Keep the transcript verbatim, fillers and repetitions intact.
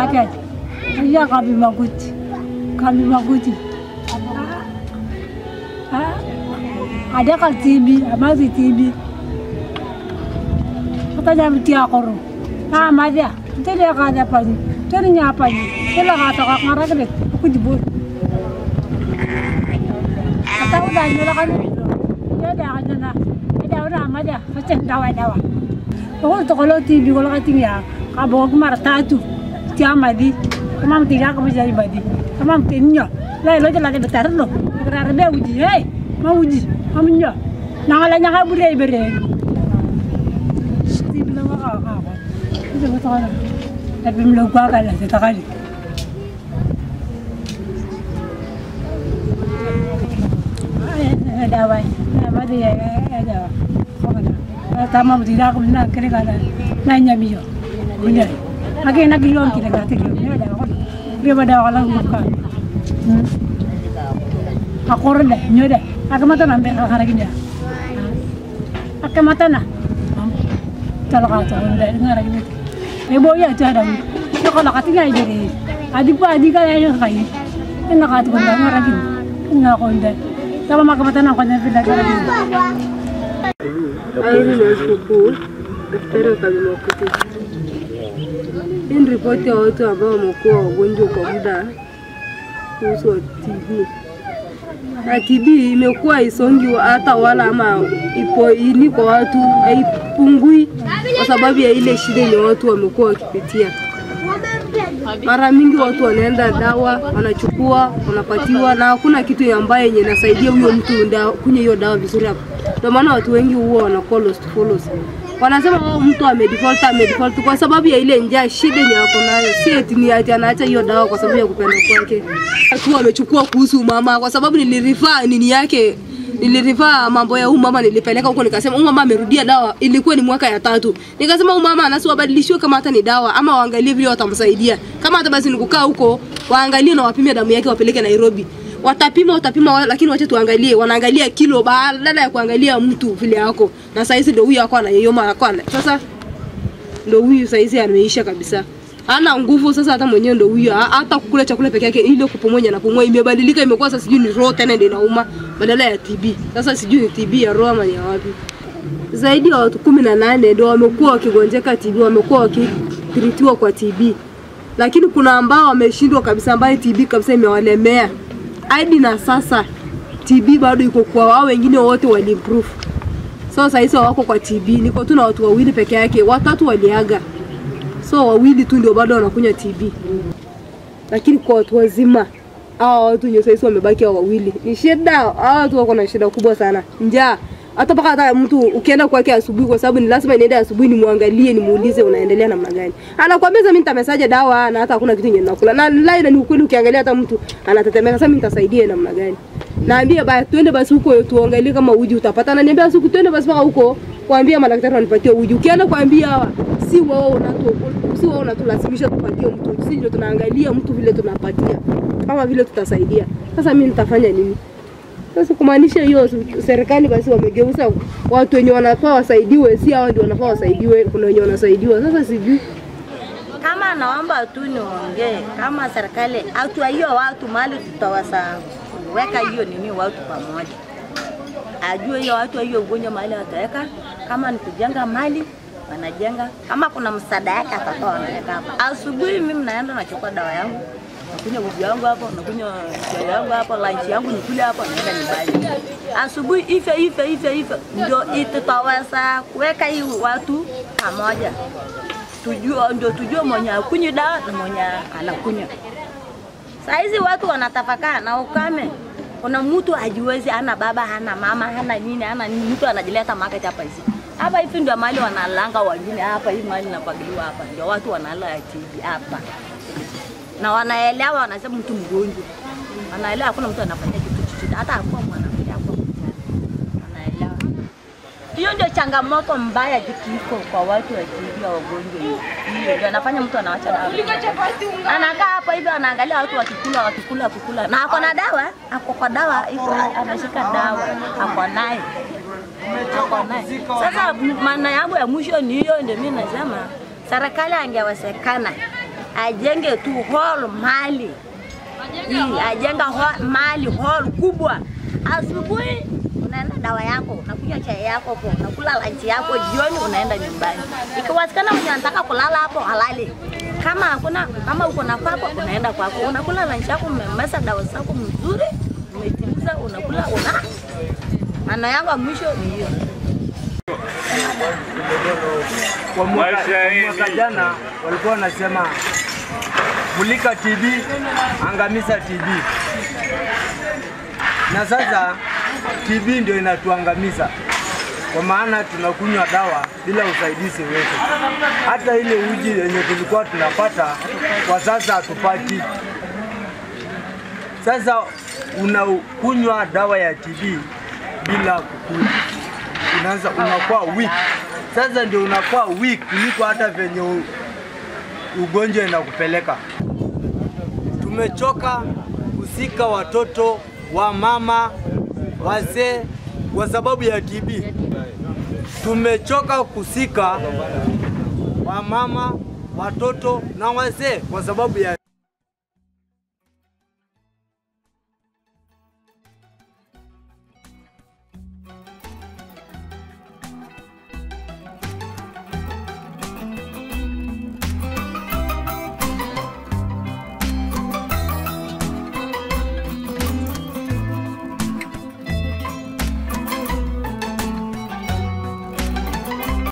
kake. Ya Kambi Makuti. Kambi Makuti. Ah. Ada kal T B, amazi T B. Kata jam tiga korum. Ah, maja. Jadi aku ada apa ni? Jadi ni apa ni? Kalau kata kak marah ke dek, aku jebol. Kata udah nyala kan? Jadi aja na. Jadi udah maja. Macam dawa dawa. Kalau tu kalau T B kalau kata ni ya, kalau aku marah tatu, tiap madi, kamu tiga kamu jadi madi, kamu tinya. Lai lo jalan betar lo. Kerana dia uji, hey, mau uji, kamu nya. Nangalanya kau beri beri. T B nama kau apa? Itu betul. Tapi belum gua kalah setakali. Ada apa? Apa dia ada? Kau tamam tidak aku nak kena kata nanya miyo. Benar. Lagi nak giom kita kata giom. Ada apa? Dia pada orang bukan. Aku orang dah, nyoda. Aku mata nampak hari ini. Aku mata na. Kalau kata orang dah dengar hari ini. Ibu ya cara. Kalau katanya jadi. Adik pun adik kan yang kaya. Ini kata orang dengar hari ini. Ini aku dah. Kalau mak mata nak kau jangan pindah hari ini. Airi na school, daktari Kambi Makuti. In ripoti ya watu ambao wamekuwa wagonjwa kwa muda kuhusu T B. Na T B imekuwa isongi hata wala ama ipo ini kwa watu haipungui kwa sababu ya ile shida yenye watu wamekuwa wakipitia. Mara mingi watu wanaenda dawa, wanachukua, wanapatiwa na hakuna kitu ambaye yenye inasaidia huyo mtu kunywa hiyo dawa vizuri hapo. Ndio maana watu wengi huwa wanakuwa lost follows. Wanasema wao mtu amedefault amedefault kwa sababu ya ile njaa shida yenye yako nayo. Si eti ni ati anaacha hiyo dawa kwa sababu ya kupenda kwake. Watu wamechukua kuhusu mama kwa sababu nilirifa nini yake. Nilirifa mambo ya huyu mama nilipeleka huko nikasema huyu mama amerudia dawa ilikuwa ni mwaka ya tatu. Nikasema huyu mama anasi wabadilishwe kama hata ni dawa ama waangalie vile watamsaidia. Kama hata basi nikukaa huko waangalie na wapime damu yake wapeleke Nairobi. Watapima watapima lakini wacha tuangalie wanaangalia kilo badala ya kuangalia mtu vile yako. Na saizi ndio huyu yako anayeyoma akwana. Sasa ndio huyu saizi ameisha kabisa. Hana nguvu sasa hata mwenyewe ndio huyu hata kukula chakula peke yake ile kupomonya na pumua imebadilika imekuwa sasa sijui ni roho tena ndio inauma badala ya T B. Sasa sijui ni T B ya roho ama ya wapi. Zaidi ya watu kumi na nane ndio wamekuwa wakigonjeka T B, wamekuwa wakitritiwa kwa T B. Lakini kuna ambao wameshindwa kabisa ambaye T B kabisa imewalemea. Hadi na sasa T B bado iko kwa wao wengine wote wali improve. So sasa hizo wako kwa T B niko tu na watu wawili peke yake, watatu waliaga. So wawili tu ndio bado wanakunywa T B. Lakini kwa watu wazima hao watu wenye sasa wamebaki hao wawili. Ni shida, hao watu wako na shida kubwa sana. Njaa. Hata paka hata mtu ukienda kwake asubuhi kwa sababu ni lazima niende asubuhi nimuangalie nimuulize unaendelea namna gani. Anakuambia mimi nitamesaje dawa na hata hakuna kitu yenye nakula. Na line ni ukweli ukiangalia hata mtu anatetemeka sasa mimi nitasaidia namna gani. Naambia basi twende basi huko tuangalie kama uji utapata. Na niambia siku twende basi mpaka huko kuambia madaktari wanipatie uji. Ukienda kuambia hawa si wao unatu si wao unatulazimisha tupatie mtu. Sisi ndio tunaangalia mtu vile tunapatia. Kama vile tutasaidia. Sasa mimi nitafanya nini? Sasa kumaanisha hiyo serikali basi wamegeuza watu wenye wanafaa wasaidiwe si hao ndio wanafaa wasaidiwe kuna wenye wanasaidiwa. Sasa sijui kama naomba tu niongee kama serikali au hiyo watu mali tutawasa weka hiyo nini watu pamoja. Ajue hiyo watu hiyo ugonjwa mali wataweka kama ni kujenga mali wanajenga kama kuna msaada yake atatoa anaweka hapa. Asubuhi mimi naenda nachukua dawa yangu. Nakunywa uji wangu hapo, nakunywa chai yangu hapo, lunch yangu nikule hapo naenda nyumbani. Asubuhi ife ife ife ife ndio itaweza kuweka hii watu pamoja. Tujue ndio tujue mwenye akunywa dawa na mwenye anakunywa. Saizi watu wanatafakana na ukame. Kuna mtu ajiwezi ana baba hana mama hana nini hana nini mtu anajileta market hapa hizi. Hapa hivi ndio mahali wanalanga wengine hapa hii mahali napagiliwa hapa. Ndio watu wanala T B hapa. Na wanaelewa wanasema mtu mgonjwa. Wanaelewa hakuna mtu anafanya kitu chochote hata hakuwa mwanamke hapo. Wanaelewa. Hiyo ndio changamoto mbaya jikiko kwa watu wa T B wagonjwa hiyo. Hiyo ndio anafanya mtu anaacha dawa. Anakaa hapa hivi anaangalia watu wakikula wakikula kukula. Na ako na dawa, ako kwa dawa iko anashika dawa, ako naye. Ako naye. Sasa maana yangu ya mwisho ni hiyo ndio mimi nasema serikali angewasekana. ajenge tu hall mali. Hii ajenga hall, mali hall kubwa. Asubuhi unaenda dawa yako, unakunywa chai yako, unakula lunch yako, jioni unaenda nyumbani. Ikiwezekana unataka kulala hapo halali. Kama hakuna, kama uko na kwako unaenda kwako, unakula lunch yako, umemeza dawa zako mzuri, umetimiza, unakula una. Maana yangu mwisho ni hiyo. Kwa mwaka jana walikuwa wanasema mulika T B, angamiza T B. Na sasa T B ndio inatuangamiza. Kwa maana tunakunywa dawa bila usaidizi wetu. Hata ile uji yenye tulikuwa tunapata kwa sasa hatupati. Sasa unakunywa dawa ya T B bila kukula. Unaanza unakuwa weak. Sasa ndio unakuwa weak kuliko hata venye ugonjwa inakupeleka. Tumechoka kusika watoto wa mama wazee kwa sababu ya T B. Tumechoka kusika wa mama watoto na wazee kwa sababu ya